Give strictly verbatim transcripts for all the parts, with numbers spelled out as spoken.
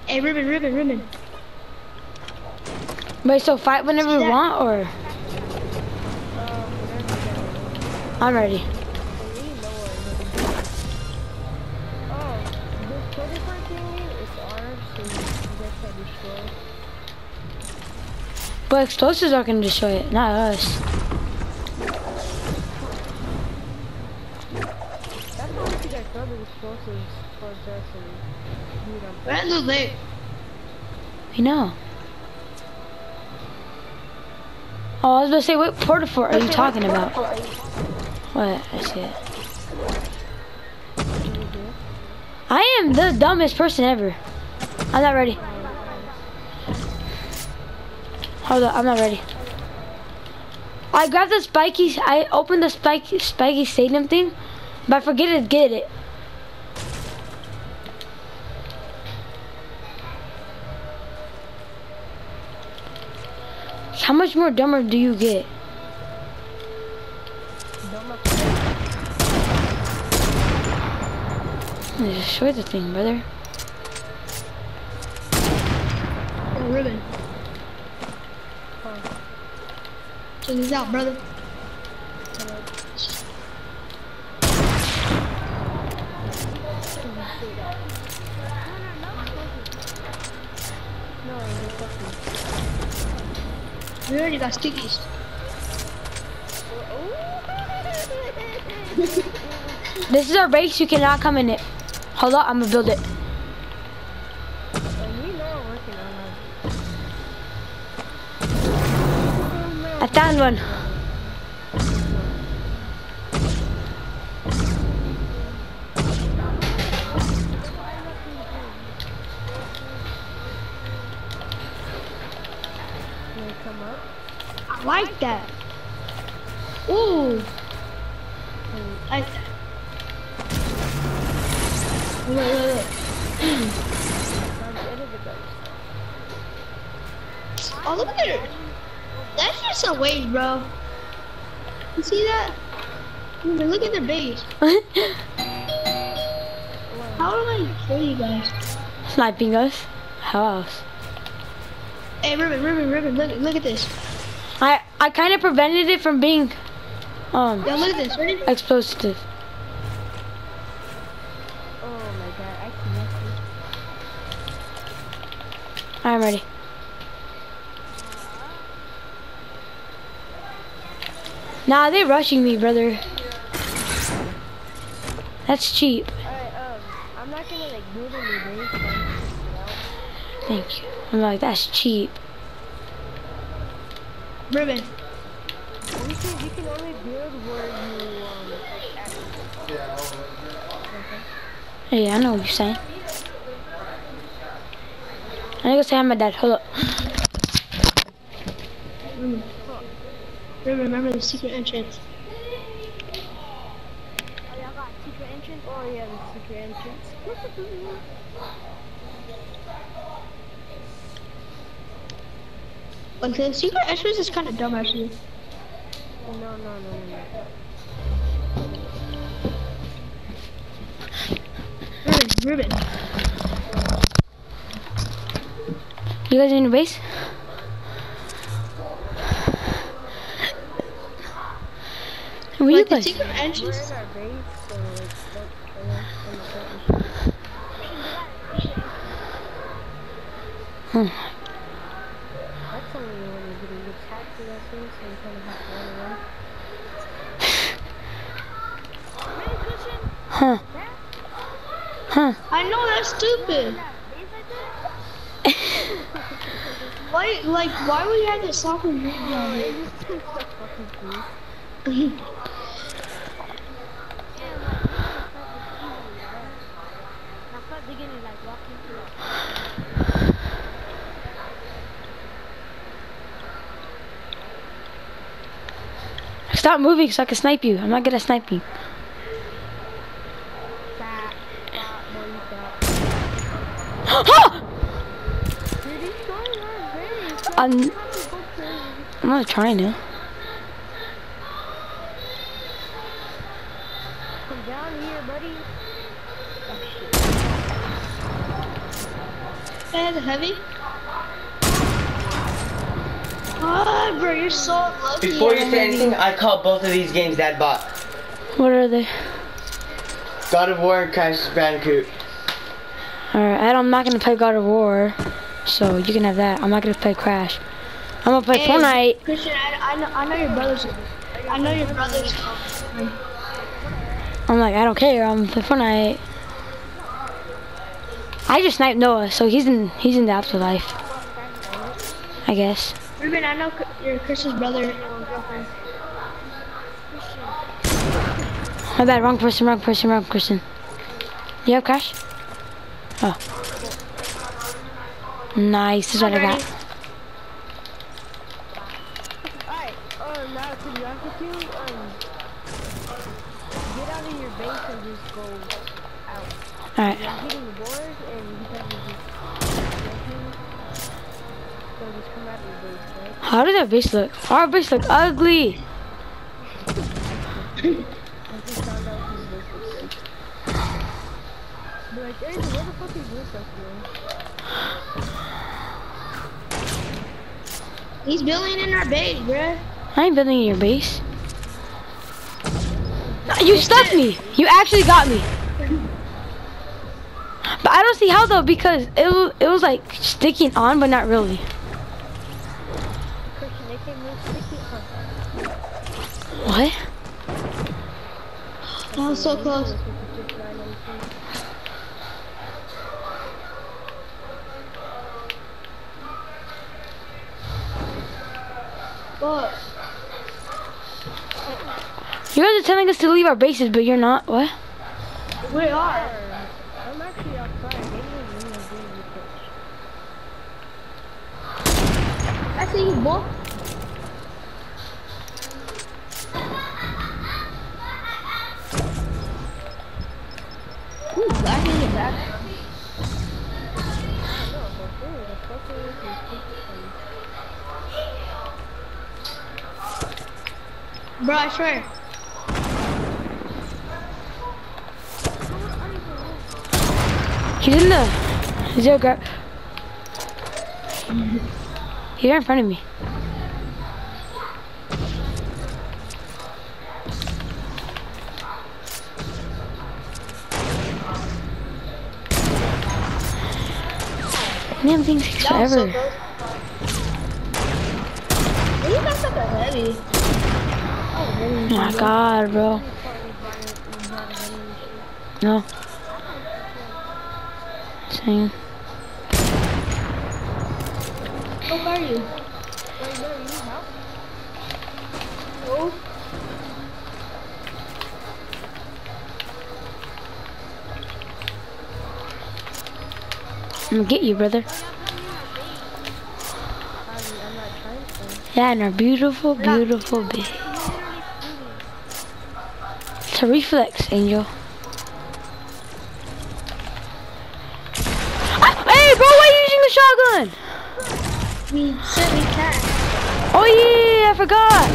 Hey, Ruben, Ruben, Ruben. Wait, so fight whenever we want, or? I'm ready. But explosives are gonna destroy it, not us. Randall Lake. We know. Oh, I was gonna say, what porta fort are you talking about? What? I see it. I am the dumbest person ever. I'm not ready. Hold on, I'm not ready. I grabbed the spiky, I opened the spiky, spiky stadium thing, but I forget to get it. How much more dumber do you get? Destroy the thing, brother. Oh, Ruben. Check this out, brother. We already got stickies. This is our base, you cannot come in it. Hold up, I'm gonna build it. I found one. I like that. Ooh. I like that. Look, look, look. Oh, look at it. That's just a wave, bro. You see that? Look at their base. How do I kill you guys? Sniping us. How else? Hey, Ruben, Ruben, Ruben, look, look at this. I I kind of prevented it from being um Yo, look at this. Ready? explosive. Oh my god, I can't see. I'm ready. Nah, they're rushing me, brother. That's cheap. Alright, um, I'm not gonna like build a new base, but I'm gonna figure it out. Thank you. I'm like, that's cheap. Ruben. You can, you can only build where you, um, like, actually. Hey, I know what you're saying. I need to say hi to my dad. Hold up. Ruben. Ruben, remember the secret entrance. Oh, y'all got secret entrance? Oh, yeah, the secret entrance. Like, the secret entrance is kind of dumb, actually. No, no, no, no, no. Ruben, Ruben. You guys in your base? Where you Like, the guys? secret We're entrance. in our base, so, like, don't, don't, don't, Hmm. That's only when you're getting attacked to that thing, so you kind of have to run away. Huh. Huh. I know, that's stupid. Why, like, why would you have to soccer move down here? Stop moving so I can snipe you. I'm not good at sniping. I'm, I'm not trying to. Come down here, buddy. guy has a heavy? Oh, bro, you're so lucky. Before you say anything, I call both of these games Dad bought. What are they? God of War and Crash Bandicoot. Alright, I'm not gonna play God of War, so you can have that. I'm not gonna play Crash. I'm gonna play Hey, Fortnite. Christian, I, I, know, I know your brother's. I know your brother's. I'm like, I don't care. I'm gonna play Fortnite. I just sniped Noah, so he's in he's in the afterlife. I guess. Ruben, I know your Christian's brother and girlfriend. My bad. Wrong person. Wrong person. Wrong person. You have Crash? Oh. Nice. This is what I got. Alright, um, now to be honest with you, um, get out of your base and just go out. Alright. I'm getting bored and you can just joking. So just come out of your base, right? How does our base look? Our base look ugly. I just found out his base looks good. But like, Angel, where the fuck is your stuff, man? He's building in our base, bruh. I ain't building in your base. You stuck me. You actually got me. But I don't see how though, because it was, it was like sticking on, but not really. Christian, they can move sticky on. What? Oh, so close. What? You guys are telling us to leave our bases, but you're not. What? We are. I'm actually outside. Maybe I'm in the game I see you, boy. Ooh, black in your back. Bro, I swear. He's in the zero grab. He's right in front of me. Damn thing takes That was so forever. close. What you got such a heavy? Oh my god, bro. No. Same. How far are you? Oh. I'm gonna get you, brother. Yeah, and our beautiful, beautiful base. It's a reflex, Angel. Ah, hey, bro, why are you using the shotgun? We said we can. Oh yeah, I forgot.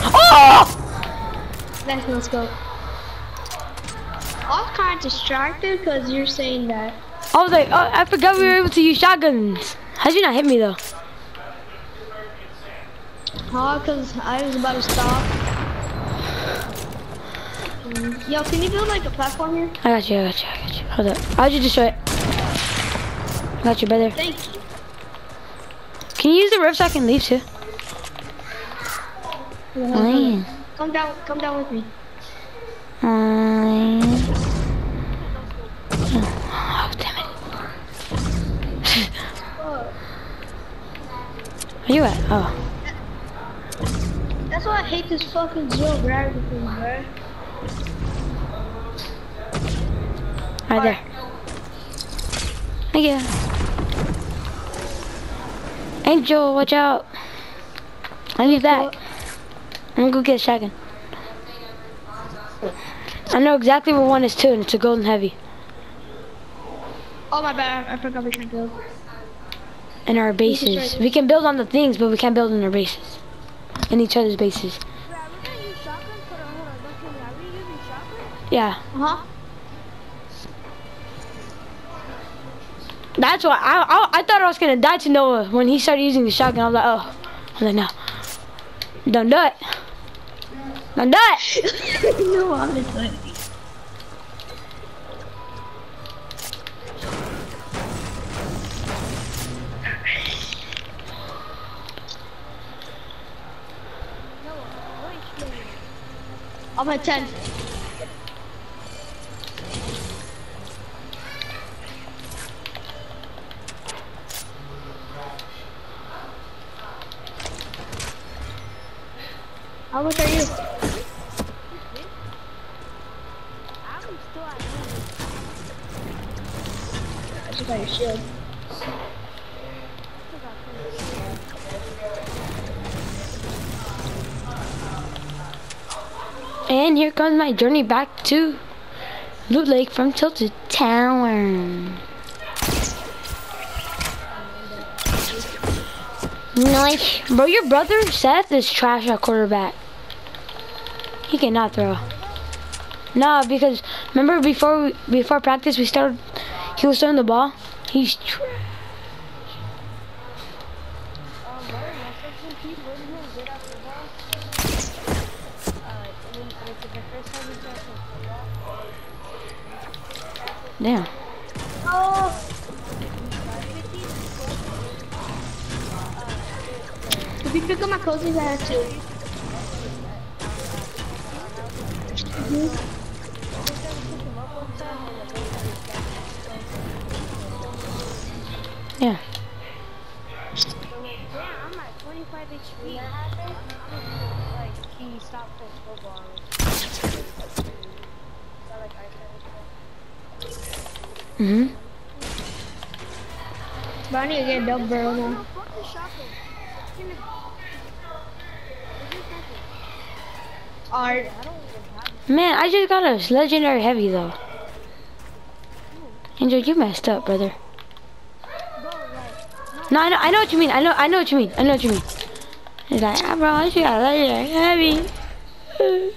Oh! Let's, let's go. I was kind of distracted because you're saying that. I was like, oh, I forgot we were able to use shotguns. How'd you not hit me though? Oh, because I was about to stop. Mm, Yo, can you build like a platform here? I got you, I got you, I got you. Hold up. How'd you destroy it? I got you, brother. Thank you. Can you use the roof so I can leave too? Lane. Come down, come down with me. Um, oh, damn it. Where you at? Oh. That's why I hate this fucking zero gravity thing, bro. Right there. Thank you. Angel, watch out. I'll be back. I'm gonna go get a shotgun. I know exactly where one is too, and it's a golden heavy. Oh my bad, I forgot we can build. In our bases. We can build on the things, but we can't build in our bases. In each other's bases. Yeah. Uh-huh. That's why I, I I thought I was gonna die to Noah when he started using the shotgun. I was like, oh, I was like, no, don't do it, don't do it. No, I'm just like. I'm at ten. How much are you? I'm still at home. I just got your shield. And here comes my journey back to Loot Lake from Tilted Tower. Nice. Bro, your brother Seth is trash at quarterback. He cannot throw. Nah, because remember before we, before practice we started, he was throwing the ball. He's trash. Damn. Oh. If you pick up my cozies, I have two. Mm-hmm. Yeah. I'm at twenty-five H P. Like, he stopped playing football. Mm-hmm. But I need to get a double barrel now. Alright. Man, I just got a legendary heavy though. Angel, you messed up, brother. No, I know, I know what you mean. I know, I know what you mean. I know what you mean. He's like, ah, bro, I just got a legendary heavy.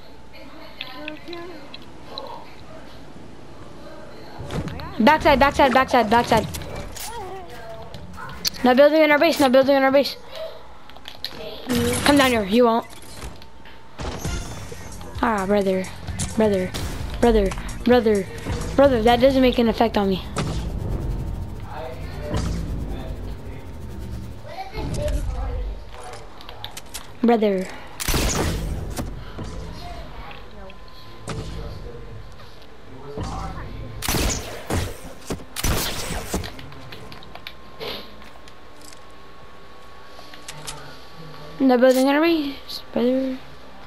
Backside, backside, backside, backside. Not building in our base, not building in our base. Come down here, you won't. Ah, brother, brother, brother, brother, brother, that doesn't make an effect on me. Brother. No building in a race, brother.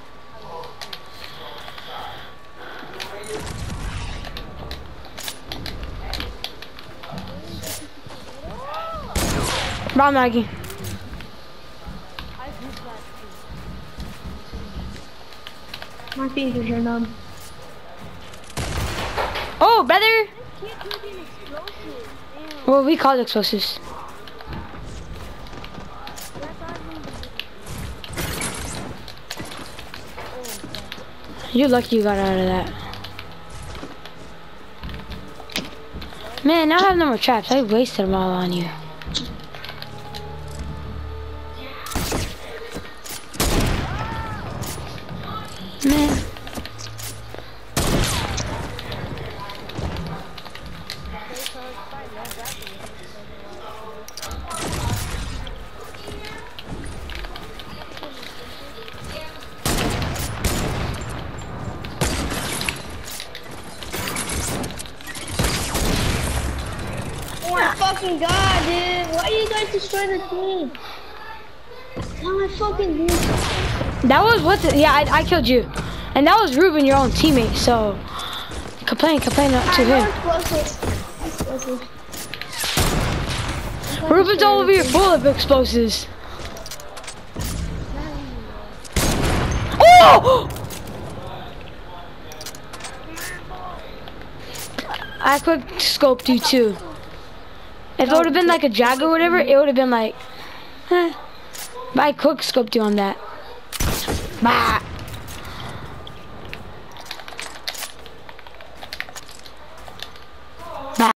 Wrong, Maggie. My fingers are numb. Oh, brother. Well, we call it explosives. You're lucky you got out of that. Man, now I have no more traps. I wasted them all on you. Man. Oh my fucking god, dude. Why you guys destroy the team? Oh my fucking dude. That was what the, yeah, I, I killed you. And that was Ruben, your own teammate, so complain, complain to him. Ruben's all over here full of explosives. Oh! I quick scoped you too. If it would have been like a Jag or whatever, it would have been like, eh. But I quick scoped you on that. Bah.